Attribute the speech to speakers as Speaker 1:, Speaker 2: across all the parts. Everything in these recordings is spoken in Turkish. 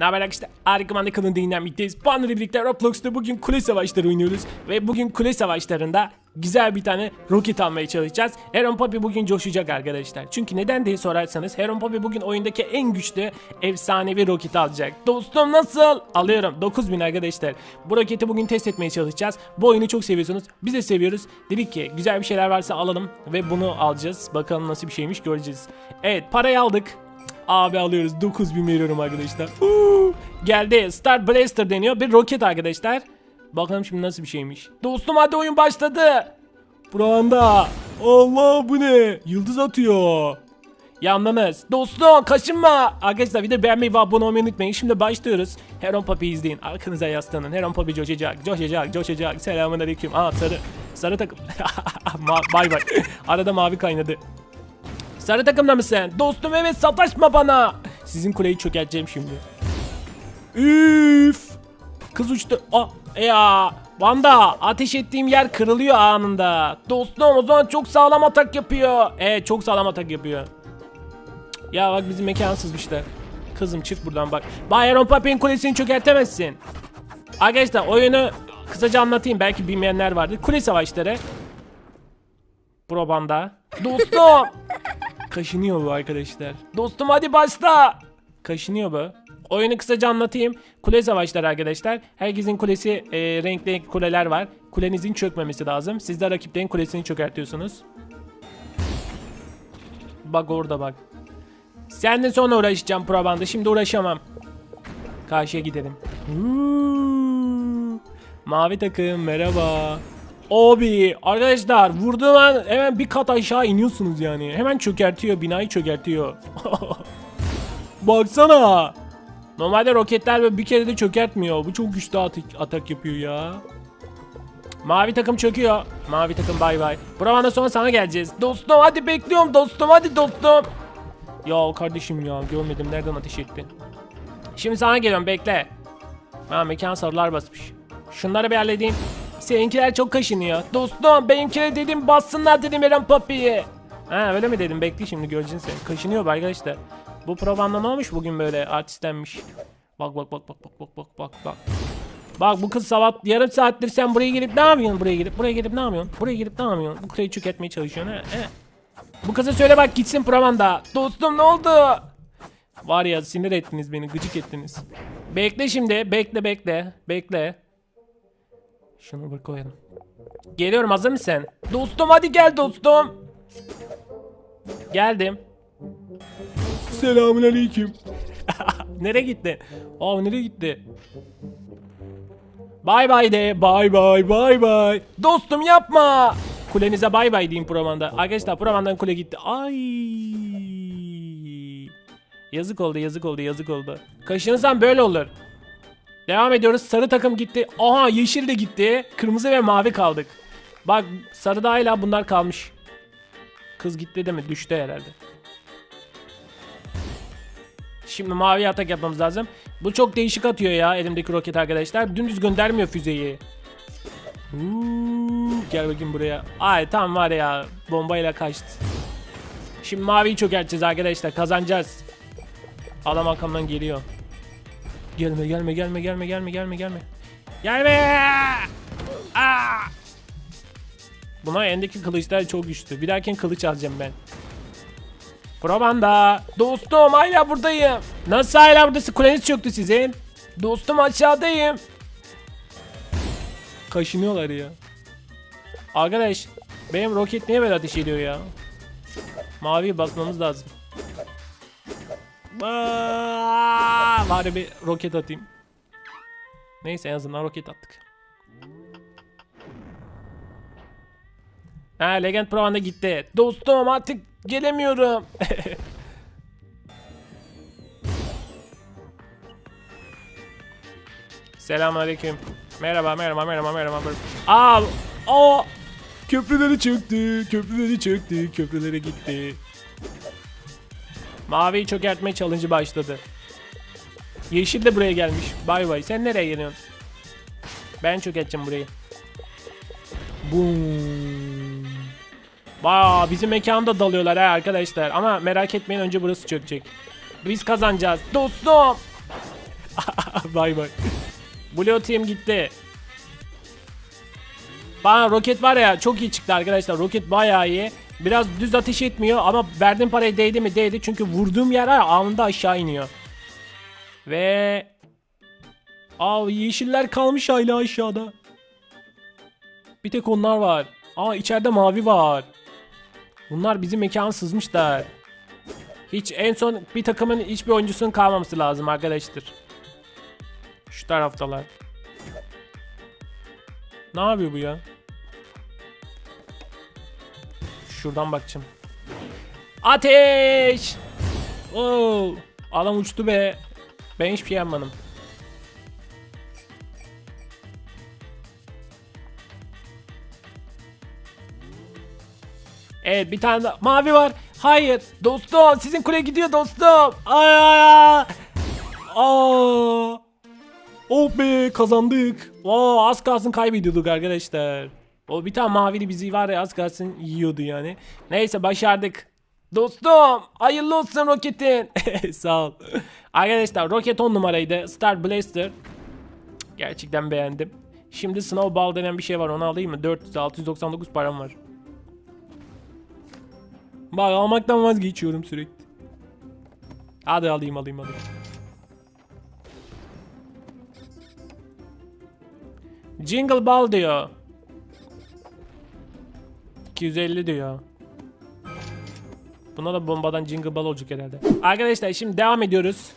Speaker 1: Ne haber arkadaşlar? Harika kanalında dinlenmekteyiz. Banner'la birlikte Roblox'ta bugün kule savaşları oynuyoruz. Ve bugün kule savaşlarında güzel bir tane roket almaya çalışacağız. Heron Papi bugün coşacak arkadaşlar. Çünkü neden diye sorarsanız Heron Papi bugün oyundaki en güçlü efsanevi roketi alacak. Dostum nasıl? Alıyorum. 9000 arkadaşlar. Bu roketi bugün test etmeye çalışacağız. Bu oyunu çok seviyorsunuz. Biz de seviyoruz. Dedik ki güzel bir şeyler varsa alalım ve bunu alacağız. Bakalım nasıl bir şeymiş göreceğiz. Evet, parayı aldık. Abi alıyoruz. 9000 veriyorum arkadaşlar. Geldi. Star Blaster deniyor. Bir roket arkadaşlar. Bakalım şimdi nasıl bir şeymiş. Dostum hadi oyun başladı. Buranda. Allah bu ne? Yıldız atıyor. Yandınız. Dostum kaşınma. Arkadaşlar bir de beğenmeyi ve abone olmayı unutmayın. Şimdi başlıyoruz. Heron Papi izleyin. Arkanıza yaslanın. Heron Papi coşacak. Coşacak. Coşacak. Selamünaleyküm. Sarı. Sarı takım. Bay bay. Arada mavi kaynadı. Sarı takımda mısın? Dostum evet, sataşma bana. Sizin kuleyi çökerteceğim şimdi. Üf. Kız uçtu. Ya. Vanda ateş ettiğim yer kırılıyor anında. Dostum o zaman çok sağlam atak yapıyor. Evet çok sağlam atak yapıyor. Ya bak bizim mekan sızmışlar. Kızım çık buradan bak. Heron Papi'nin kulesini çökertemezsin. Arkadaşlar oyunu kısaca anlatayım. Belki bilmeyenler vardır. Kule savaşları. Probanda. Dostum. Kaşınıyor bu arkadaşlar. Dostum hadi başla. Kaşınıyor bu. Oyunu kısaca anlatayım. Kule savaşları arkadaşlar. Herkesin kulesi renkli kuleler var. Kulenizin çökmemesi lazım. Siz de rakiplerin kulesini çökertiyorsunuz. Bak orada bak. Senden sonra uğraşacağım probanda. Şimdi uğraşamam. Karşıya gidelim. Mavi takım merhaba. Abi arkadaşlar vurduğum an hemen bir kat aşağı iniyorsunuz yani. Hemen çökertiyor, binayı çökertiyor. Baksana. Normalde roketler böyle bir kere de çökertmiyor. Bu çok güçlü atak yapıyor ya. Mavi takım çöküyor. Mavi takım bay bay. Buradan sonra sana geleceğiz. Dostum hadi bekliyorum dostum, hadi dostum. Ya kardeşim ya görmedim, nereden ateş etti. Şimdi sana geliyorum, bekle. Mekan sarılar basmış. Şunları bir halledeyim. Seninkiler çok kaşınıyor. Dostum benimkiler dedim bassınlar dedim Heron Papi'ye. Öyle mi dedim, bekle şimdi göreceksin sen. Kaşınıyor arkadaşlar. Bu programda ne olmuş bugün böyle artistlenmiş. Bak. Bak bu kız sabah yarım saattir sen buraya gelip ne yapıyorsun? Buraya gelip ne yapıyorsun? Bu kuleyi çökertmeye çalışıyorsun he. Bu kıza söyle bak gitsin programda. Dostum ne oldu? Var ya sinir ettiniz beni, gıcık ettiniz. Bekle şimdi, bekle. Şunu bir koyalım. Geliyorum, hazır mısın? Dostum hadi gel dostum. Geldim. Selamünaleyküm. Nereye gitti? Nereye gitti? Bay bay de. Bay. Dostum yapma. Kulenize bay bay diyeyim Proman'da. Arkadaşlar Proman'dan kule gitti. Ay. Yazık oldu. Kaşınırsan böyle olur. Devam ediyoruz. Sarı takım gitti. Aha yeşil de gitti. Kırmızı ve mavi kaldık. Bak sarıda hala bunlar kalmış. Kız gitti değil mi? Düştü herhalde. Şimdi mavi atak yapmamız lazım. Bu çok değişik atıyor ya elimdeki roket arkadaşlar. Dümdüz göndermiyor füzeyi. Gel bakayım buraya. Ay tam var ya, bombayla kaçtı. Şimdi maviyi çökerteceğiz arkadaşlar. Kazanacağız. Adam arkamdan geliyor. Gelme. Buna endeki kılıçlar çok güçlü. Bir dahaki kılıç alacağım ben. Probanda. Dostum hala buradayım. Nasıl hala buradasın? Kuleniz çöktü sizin. Dostum aşağıdayım. Kaşınıyorlar ya. Arkadaş benim roket niye böyle ateş ediyor ya? Maviyi basmamız lazım. Bari bir roket atayım. Neyse en azından roket attık. Legend Pro'da gitti. Dostum artık gelemiyorum. Selamünaleyküm. Merhaba. Köprüleri çöktü. Köprülere gitti. Maviyi çökertme challenge'ı başladı. Yeşil de buraya gelmiş. Bay. Sen nereye geliyorsun? Ben çökerteceğim burayı. Boom. Bizim mekanda dalıyorlar arkadaşlar. Ama merak etmeyin, önce burası çökecek. Biz kazanacağız. Dostum. Bay bay. Blue Team gitti. Bana roket var ya, çok iyi çıktı arkadaşlar. Roket bayağı iyi. Biraz düz ateş etmiyor ama verdiğim paraya değdi mi? Değdi. Çünkü vurduğum yer anında aşağı iniyor. Ve yeşiller kalmış hala aşağıda. Bir tek onlar var. İçeride mavi var. Bunlar bizim mekana sızmışlar. Hiç en son bir takımın hiçbir oyuncusunun kalmaması lazım arkadaşlar. Şu taraftalar. Ne yapıyor bu ya? Şuradan bakacağım. Ateş! Oo, adam uçtu be. Ben hiçbir şey yapmadım. Evet, bir tane daha mavi var. Hayır dostum, sizin kule gidiyor dostum. Ay. Oh be, kazandık. Az kalsın kaybediyorduk arkadaşlar. O bir tane mavili bizi var ya, az kalsın yiyordu yani. Neyse, başardık. Dostum hayırlı olsun roketin. Sağ ol. Arkadaşlar roket 10 numaraydı. Star Blaster. Gerçekten beğendim. Şimdi Snowball denen bir şey var, onu alayım mı? 699 param var. Bak, almaktan vazgeçiyorum sürekli. Hadi alayım. Jingle Ball diyor. 250 diyor. Buna da bombadan Jingle Ball olacak herhalde. Arkadaşlar şimdi devam ediyoruz.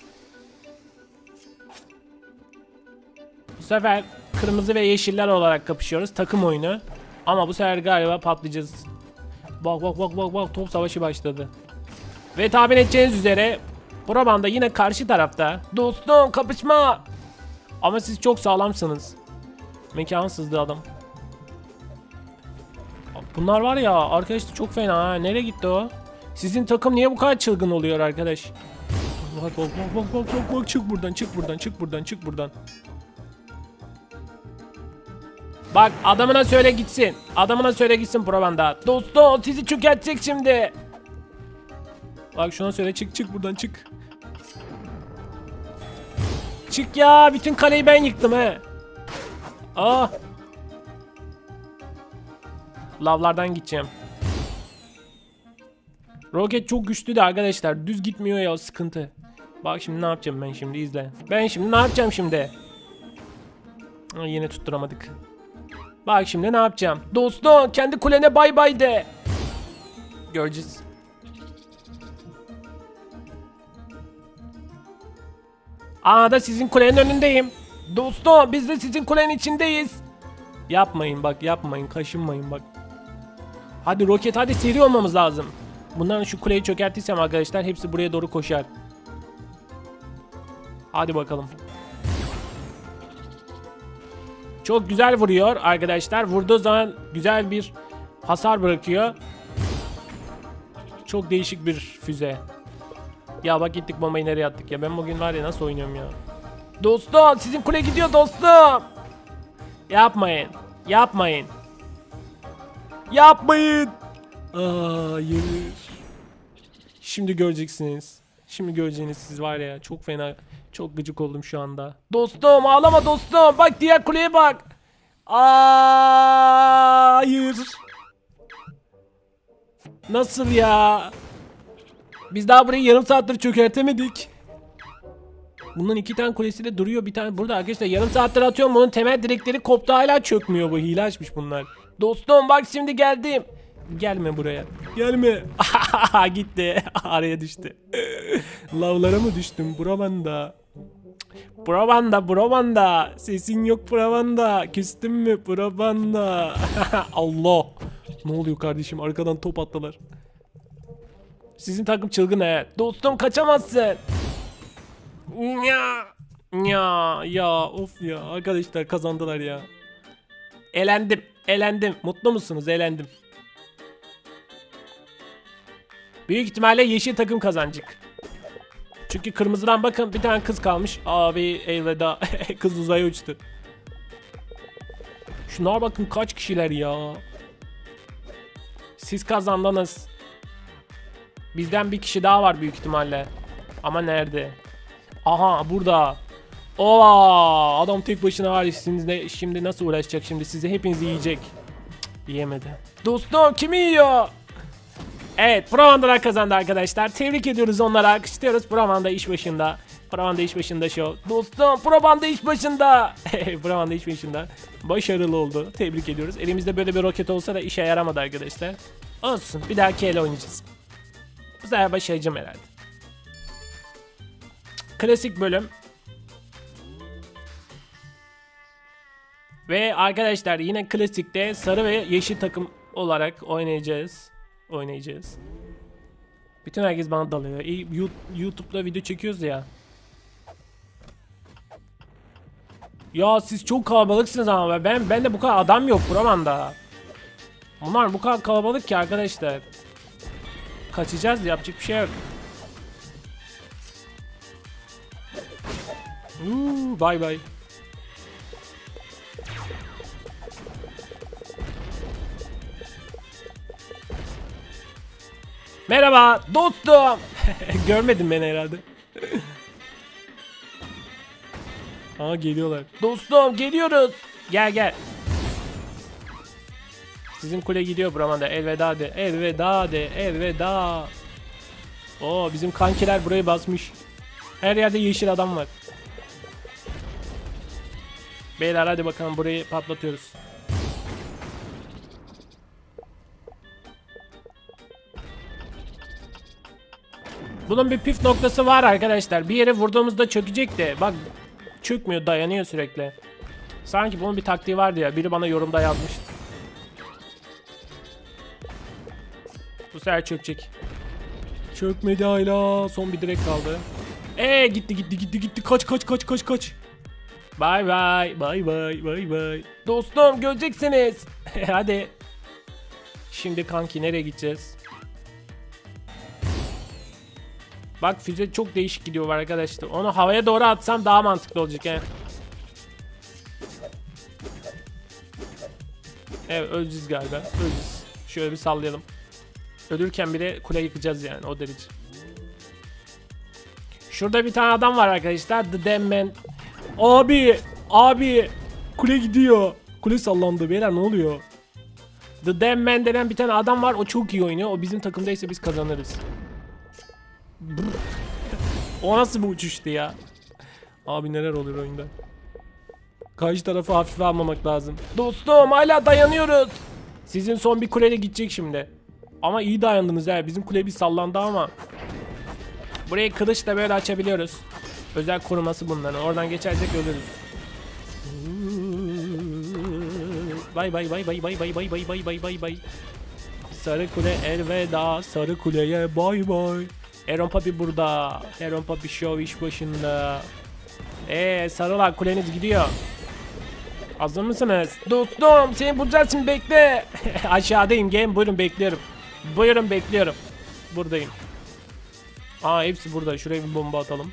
Speaker 1: Bu sefer kırmızı ve yeşiller olarak kapışıyoruz. Takım oyunu. Ama bu sefer galiba patlayacağız. Bak, top savaşı başladı. Ve tahmin edeceğiniz üzere Buraban da yine karşı tarafta. Dostum kapışma. Ama siz çok sağlamsınız. Mekan sızdı adam. Bunlar var ya arkadaşlar, çok fena ha. Nereye gitti o? Sizin takım niye bu kadar çılgın oluyor arkadaş? Bak, çık buradan. Bak, adamına söyle gitsin Probanda. Dostum sizi çökertecek şimdi. Bak şuna söyle, çık buradan, çık. Çık ya, bütün kaleyi ben yıktım he. Lavlardan gideceğim. Roket çok güçlü de arkadaşlar, düz gitmiyor ya, sıkıntı. Bak şimdi ne yapacağım ben, şimdi izle. Yine tutturamadık. Bak şimdi ne yapacağım. Dostum kendi kulene bay bay de. Göreceğiz. Da sizin kulenin önündeyim. Dostum biz de sizin kulenin içindeyiz. Yapmayın bak, kaşınmayın bak. Hadi roket, hadi seri olmamız lazım. Bundan şu kuleyi çökertirsem arkadaşlar hepsi buraya doğru koşar. Hadi bakalım. Çok güzel vuruyor arkadaşlar. Vurduğu zaman güzel bir hasar bırakıyor. Çok değişik bir füze. Ya bak, gittik bombayı nereye attık ya. Ben bugün var ya, nasıl oynuyorum ya. Dostum sizin kule gidiyor dostum. Yapmayın. Hayır. Şimdi göreceksiniz. Siz var ya, çok fena. Çok gıcık oldum şu anda. Dostum ağlama dostum. Bak diğer kuleye bak. Hayır. Nasıl ya? Biz daha burayı yarım saattir çökertemedik. Bunun 2 tane kulesi de duruyor. Bir tane burada arkadaşlar, yarım saattir atıyorum. Bunun temel direkleri koptu, hala çökmüyor bu. Hile açmış bunlar. Dostum bak şimdi geldim. Gelme buraya. Gelme. Gitti. Araya düştü. Lavlara mı düştüm? Brabanda. Sesin yok Brabanda. Küstün mü Brabanda? Allah. Ne oluyor kardeşim? Arkadan top attılar. Sizin takım çılgın he. Dostum kaçamazsın. Ya of ya. Arkadaşlar kazandılar ya. Elendim. Mutlu musunuz? Elendim. Büyük ihtimalle yeşil takım kazanacak. Çünkü kırmızıdan bakın, bir tane kız kalmış. Abi elveda. Kız uzaya uçtu. Şuna bakın, kaç kişiler ya. Siz kazandınız. Bizden bir kişi daha var büyük ihtimalle. Ama nerede? Aha burada. Oo, adam tek başına var. Sizinle şimdi nasıl uğraşacak şimdi? Sizi hepinizi yiyecek. Cık, yiyemedi. Dostum kimi yiyor? Evet, Pravandalar kazandı arkadaşlar. Tebrik ediyoruz, onlara alkışlıyoruz. Pravanda iş başında. Pravanda iş başında show. Dostum Pravanda iş başında. Pravanda iş başında. Başarılı oldu. Tebrik ediyoruz. Elimizde böyle bir roket olsa da işe yaramadı arkadaşlar. Olsun, bir dahaki ele oynayacağız. Bu sefer başaracağım herhalde. Klasik bölüm. Ve arkadaşlar yine klasikte sarı ve yeşil takım olarak oynayacağız. Bütün herkes bana dalıyor. YouTube'da video çekiyoruz ya. Ya siz çok kalabalıksınız ama ben de bu kadar adam yok buramanda. Bunlar bu kadar kalabalık ki arkadaşlar. Kaçacağız, yapacak bir şey yok. Bye bye. Merhaba dostum. Görmedin beni herhalde. Aa, geliyorlar. Dostum geliyoruz. Gel gel. Sizin kule gidiyor buramanda. Elveda de. Elveda de. Elveda. Oo, bizim kankiler burayı basmış. Her yerde yeşil adam var. Beyler hadi bakalım, burayı patlatıyoruz. Bunun bir püf noktası var arkadaşlar. Bir yere vurduğumuzda çökecek de. Bak çökmüyor, dayanıyor sürekli. Sanki bunun bir taktiği vardı ya. Biri bana yorumda yazmıştı. Bu sefer çökecek. Çökmedi hala. Son bir direk kaldı. Gitti. Kaç. Bye bye. Dostum göreceksiniz. Hadi. Şimdi kanki nereye gideceğiz? Bak füze çok değişik gidiyor arkadaşlar. Onu havaya doğru atsam daha mantıklı olacak he. Evet, öleceğiz galiba. Öleceğiz. Şöyle bir sallayalım. Ölürken bile kule yıkacağız yani, o derece. Şurada bir tane adam var arkadaşlar. The Damn Man. Abi. Kule gidiyor. Kule sallandı beyler, ne oluyor? The Damn Man denen bir tane adam var. O çok iyi oynuyor. O bizim takımdaysa biz kazanırız. O nasıl bir uçuştu ya? Abi neler oluyor oyunda? Karşı tarafı hafife almamak lazım. Dostum hala dayanıyoruz. Sizin son bir kuleyle gidecek şimdi. Ama iyi dayandınız ya. Bizim kule bir sallandı ama. Burayı kılıçla böyle açabiliyoruz. Özel koruması bunların. Oradan geçersek ölürüz. Bay. Sarı kule elveda. Sarı kuleye bay bay. Aaron Papi burada. Aaron Papi show iş başında. Sarılar kuleniz gidiyor. Hazır mısınız? Dostum seni bulacağız şimdi, bekle. Aşağıdayım, gelin buyurun, bekliyorum. Buradayım. Hepsi burada. Şuraya bir bomba atalım.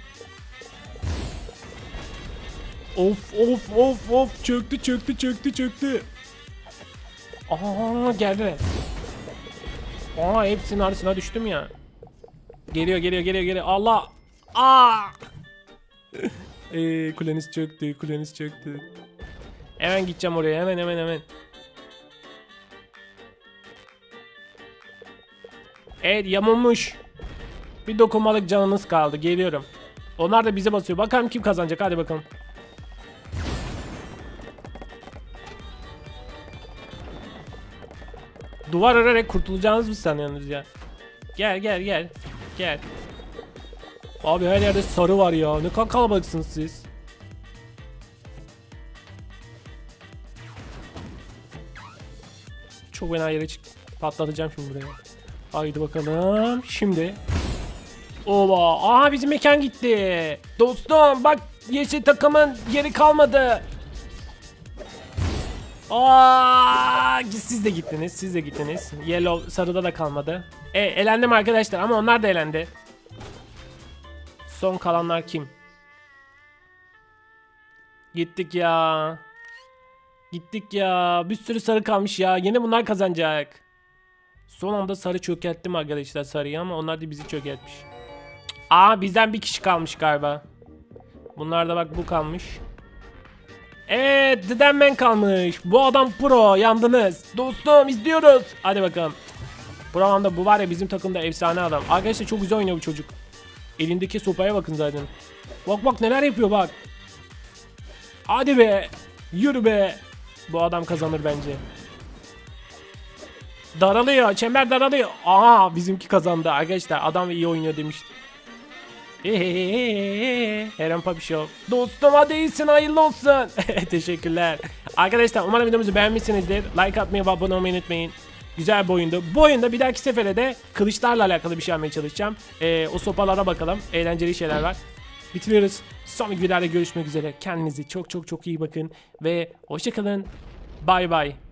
Speaker 1: Of. Çöktü. Geldi. Hepsinin arasına düştüm ya. Geliyor. Allah. Kuleniz çöktü. Hemen gideceğim oraya. Hemen. Evet, yamulmuş. Bir dokunmalık canınız kaldı. Geliyorum. Onlar da bize basıyor. Bakalım kim kazanacak. Hadi bakalım. Duvar örarak kurtulacağınız mı sanıyorsunuz ya? Gel. Abi her yerde sarı var ya. Ne kadar kalabalıksınız siz. Çok fena yere çıktı. Patlatacağım şimdi buraya. Haydi bakalım. Şimdi. Oba. Bizim mekan gitti. Dostum bak, yeşil takımın yeri kalmadı. Siz de gittiniz. Yellow, sarıda da kalmadı. Elendim arkadaşlar ama onlar da elendi. Son kalanlar kim? Gittik ya. Bir sürü sarı kalmış ya. Yine bunlar kazanacak. Son anda sarı çökerttim arkadaşlar, sarıyı, ama onlar da bizi çökertmiş. Bizden bir kişi kalmış galiba. Bunlarda bak bu kalmış. Evet, The Denman kalmış. Bu adam pro, yandınız. Dostum izliyoruz. Hadi bakalım. Bu anda bu var ya, bizim takımda efsane adam. Arkadaşlar çok güzel oynuyor bu çocuk. Elindeki sopaya bakın zaten. Bak bak neler yapıyor bak. Hadi be. Yürü be. Bu adam kazanır bence. Daralıyor. Çember daralıyor. Aha, bizimki kazandı arkadaşlar. Adam iyi oynuyor demiştim. Eren Papi Show. Dostum hadi iyisin, hayırlı olsun. Teşekkürler. Arkadaşlar umarım videomuzu beğenmişsinizdir. Like atmayı ve abone olmayı unutmayın. Güzel bir oyundu. Bu oyunda bir dahaki sefere de kılıçlarla alakalı bir şey yapmaya çalışacağım. O sopalara bakalım. Eğlenceli şeyler var. Bitiriyoruz. Sonraki videolarda görüşmek üzere. Kendinize çok çok çok iyi bakın. Ve hoşçakalın. Bay bay.